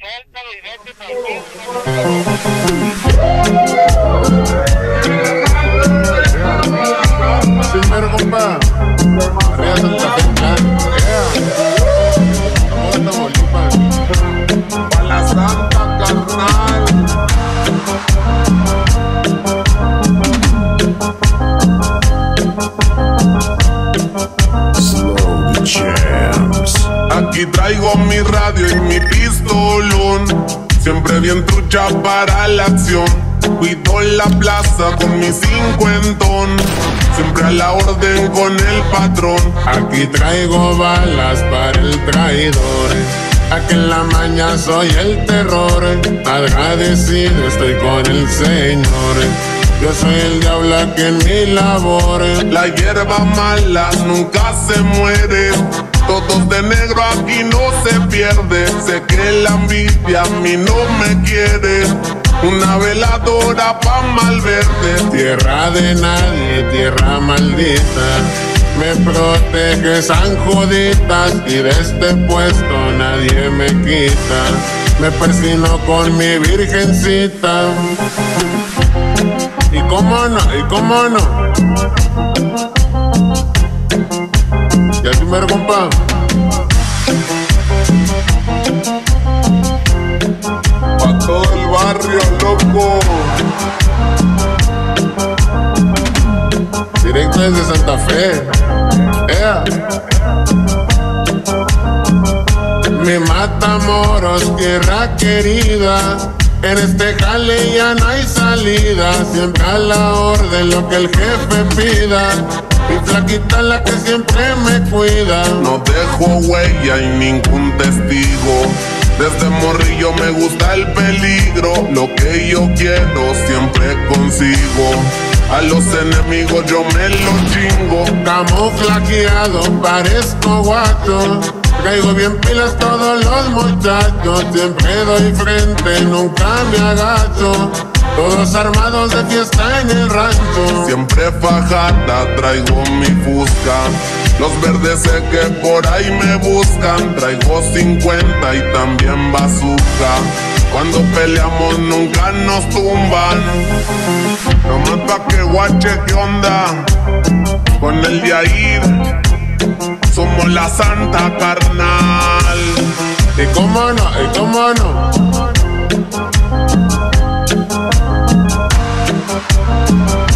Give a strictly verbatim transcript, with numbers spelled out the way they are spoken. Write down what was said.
Primero, compa. Arriba Santa Fe, yeah. Vamos a Tamaulipas. Pa' la Santa, carnal. Slow the jams. Aquí traigo mi radio y mi pistolón, siempre bien trucha para la acción. Cuido la plaza con mi cincuentón, siempre a la orden con el patrón. Aquí traigo balas para el traidor, aquí en la maña soy el terror. Agradecido estoy con el Señor, yo soy el diablo aquí en mi labor. La hierba mala nunca se muere, todos de negro aquí no se pierde. Sé que la envidia a mí no me quiere, una veladora pa' Malverde. Tierra de nadie, tierra maldita, me protege San Juditas, y de este puesto nadie me quita. Me persino con mi virgencita. Y cómo no, y cómo no. Y el primero, compa. Pa' todo el barrio, loco. Directo desde Santa Fe. Yeah. Mi Matamoros, tierra querida, en este jale ya no hay salida. Siempre a la orden lo que el jefe pida, mi flaquita la que siempre me cuida. No dejo huella y ningún testigo, desde morrillo me gusta el peligro. Lo que yo quiero siempre consigo, a los enemigos yo me los chingo. Camuflajeado, parezco guacho, traigo bien pilas todos los muchachos. Siempre doy frente, nunca me agacho, todos armados de fiesta en el rancho. Siempre fajada, traigo mi fusca, los verdes sé que por ahí me buscan. Traigo cincuenta y también bazooka, cuando peleamos nunca nos tumban. Nomás pa' que guache qué onda con el Yair, somos la Santa, carnal. Y cómo no, y cómo no.